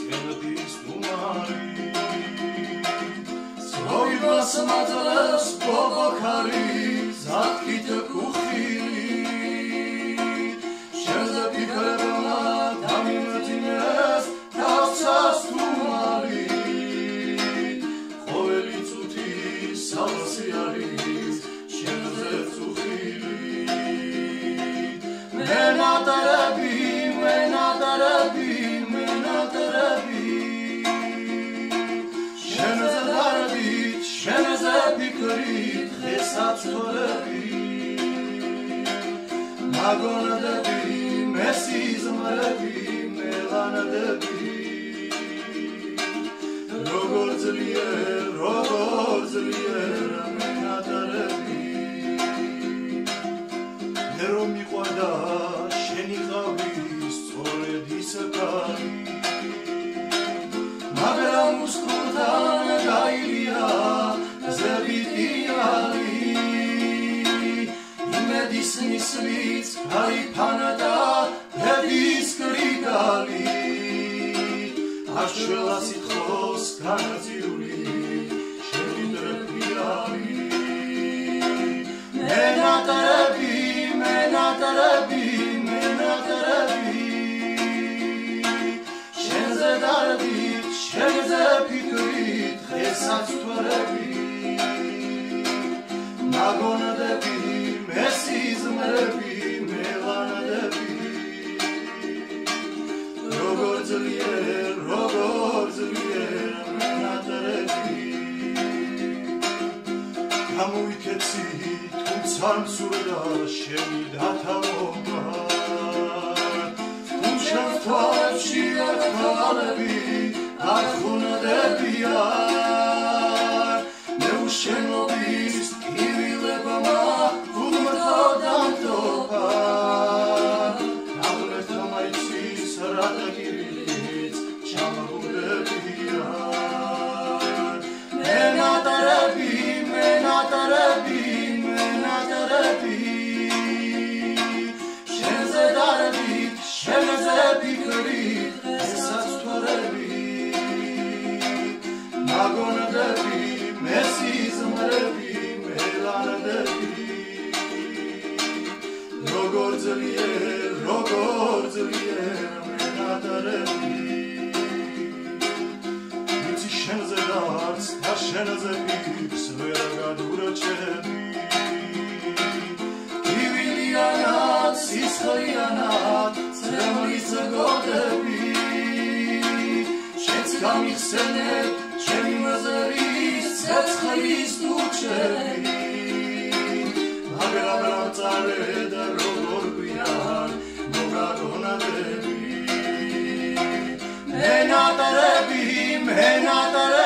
შენთვის სტუმარი სოიბას მაძლევს ბობოქარი ზაფხით კუხილი შენზე ფიქრებმა დამიმეძინეს თავსას თუმარი ყოველი წუთი სავსე არის შენზე წუხილი მენატარები შენზე დარებით შენზე ფიქრით ხესაც თორები მაგონადები მესიზმრები მელანადები როგორ ძლიერ მენატარები მე რომ მიყვარდა შენი ყავი სწორედ ისაკარი მაგრამ უსქუდან გაილია ზებიტიალი იმედის ნისლიც გაიფანა და დედის გრიგალი აღშველა სიტყოს განაწირული შენი დრფიალი მენატარები შენზე დარებით შენზე ფიქრით ხესაც თვარები მაგონადები მესიზმრები მელანადები როგორ ძლიერ მენატარები გამოვიქეცი თუმცა მსურდა შენი დათაობა შენს თვალებში ერთმალები არხუნდებიან მე უშენობის ტკივილებმა უღმრთო დამტობა აღლერთა მაიცის რადაგირით ჩამაგუნდებიან მენატარები შენზე დარებით შენზე ფიქრით ხესაც თვარები მაგონადები მესიზმრები მელანადები როგორ ძლიერ მენატარები ვიცი შენზე დარც და შენზე ფიქრს ვერ გადურჩები სისხლიანად წრემლის გოდები შენც გამიხსენებ ჩემი მზერის ცეცხლის თუჩები მაგრამ რა წარე და როგორ გვიან მოგაგონადები მენატარები